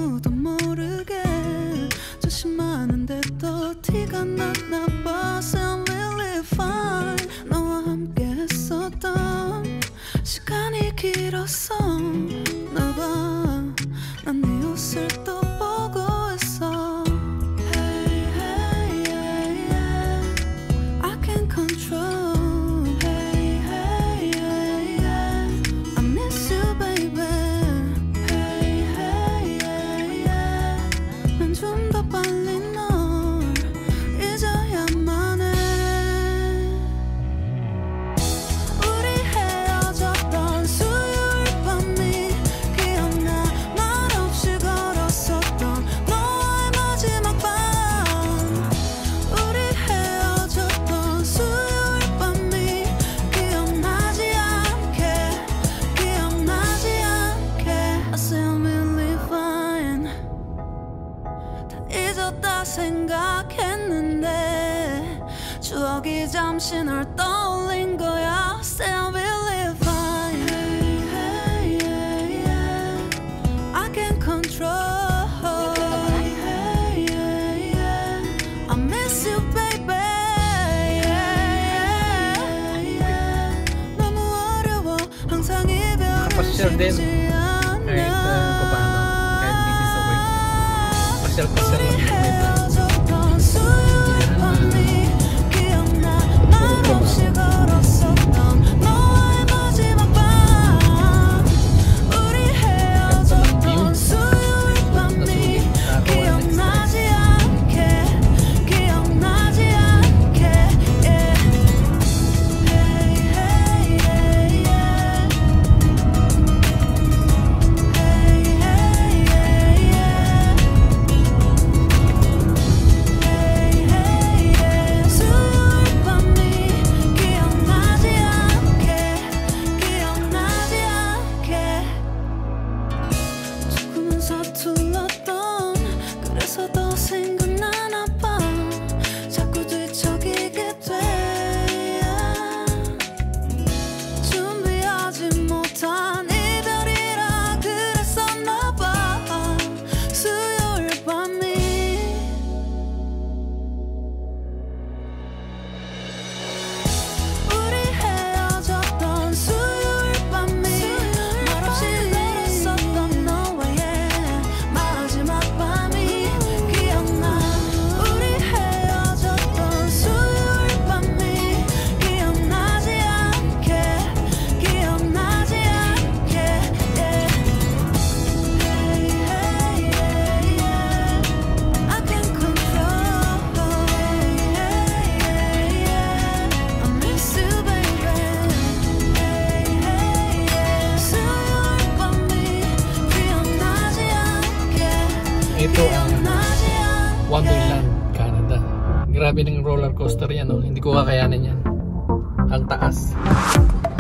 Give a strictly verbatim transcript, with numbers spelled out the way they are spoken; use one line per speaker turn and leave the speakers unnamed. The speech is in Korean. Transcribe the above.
아무도 모르게 조심하는데 또 티가 났나 봐. Sound really fine. 너와 함께 했었던 시간이 길었어. 나 봐, 난 네 옷을 또 보고 있어. Hey, hey, yeah, yeah. I can't control. Hey, hey, yeah, yeah. I miss you, baby. Hey, hey, yeah, yeah. 난 좀 더 빨리 널 잊어야만 해. 우리 헤어졌던 수요일 밤이 기억나. 말없이 걸었었던 너와의 마지막 밤. 우리 헤어졌던 수요일 밤이 기억나지 않게, 기억나지 않게. I sound really fine. 다 잊었다 생각했는데 추억이 잠시 널 떠올린 거야. Sound really fine. Hey, hey, yeah, yeah. I can't control. Hey, hey, yeah, yeah. I miss you, baby. Yeah, yeah, yeah. 너무 어려워 항상
Pasyal
이별을
din.
쉽지
Kahit uh,
않아.
paano, kahit busy sa work. Pasyal-pasyal lang yung
헤어졌던 수요일 밤이 기억나. 말없이 걸었었던 너와의 마지막 밤. 우리 헤어졌던 수요일 밤이 기억나지 않게, 기억나지 않게. Yeah. Hey, hey, yeah, yeah. Hey, hey, yeah, yeah. Hey, hey, yeah. 수요일 밤이 기억나지 않게, 기억나지 않게. 조금은 서툴렀던 그래서 더 생각나나 봐. 자꾸 뒤척이게 돼. 준비하지 못한 이별이라 그랬었나 봐. 수요일 밤이. 우리 헤어졌던 수요일 밤이 말없이 걸었었던 너와의 마지막 밤이 기억나. 우리 헤어졌던 수요일 밤이 기억나지 않게, 기억나지 않게. Yeah. Hey, hey, yeah, yeah. I can't control. Hey, hey, yeah, yeah. I miss you, baby. Hey, hey, yeah. 수요일 밤이 기억나지 않게,
Ito ang
기억나지 않게.
Wonderland, Canada. Grabe ng roller coaster yan, no? Hindi ko kakayanin yan. Ang taas.